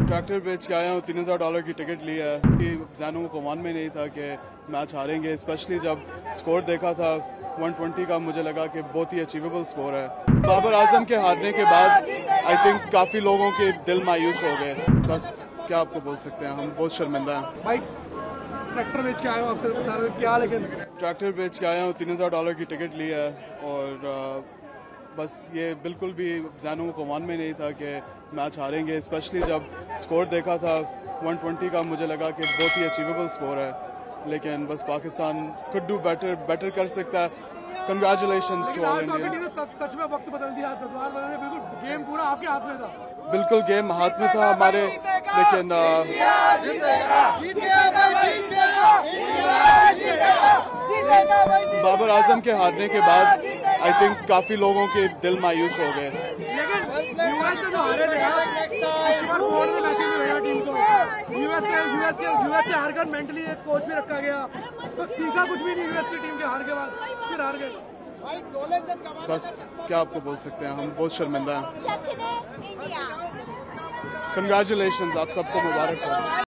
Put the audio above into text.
Tractor बेच के आया हूँ, $3000 की टिकट ली है कि ज़हनों को गुमान में नहीं था कि मैच हारेंगे, स्पेशली जब स्कोर देखा था 120 का। मुझे लगा कि बहुत ही अचीवेबल स्कोर है। बाबर आजम के हारने के बाद आई थिंक काफ़ी लोगों के दिल मायूस हो गए। बस क्या आपको बोल सकते हैं, हम बहुत शर्मिंदा हैं। भाई ट्रैक्टर बेच के आया हूँ, आपसे बता रहे हो क्या? लेकिन ट्रैक्टर बेच के आया हूँ, $3000 की टिकट ली है और बस ये बिल्कुल भी ज़हनों को गुमान में नहीं था कि मैच हारेंगे, स्पेशली जब स्कोर देखा था 120 का। मुझे लगा कि बहुत ही अचीवेबल स्कोर है, लेकिन बस पाकिस्तान कुड डू बेटर कर सकता है। Congratulations to all Indians. सच में वक्त बदल दिया, तस्वीर बदल दी, बिल्कुल गेम पूरा आपके हाथ में था। बिल्कुल गेम हाथ में था हमारे, लेकिन बाबर आजम के हारने के बाद आई थिंक काफ़ी लोगों के दिल मायूस हो गए। यूएस से हारकर मेंटली एक कोच भी रखा गया, तो सीखा कुछ भी नहीं यूएस की टीम के हार के बाद, फिर हार गए। बस क्या आपको बोल सकते हैं, हम बहुत शर्मिंदा हैं। कंग्रेचुलेशंस, आप सबको मुबारक हो।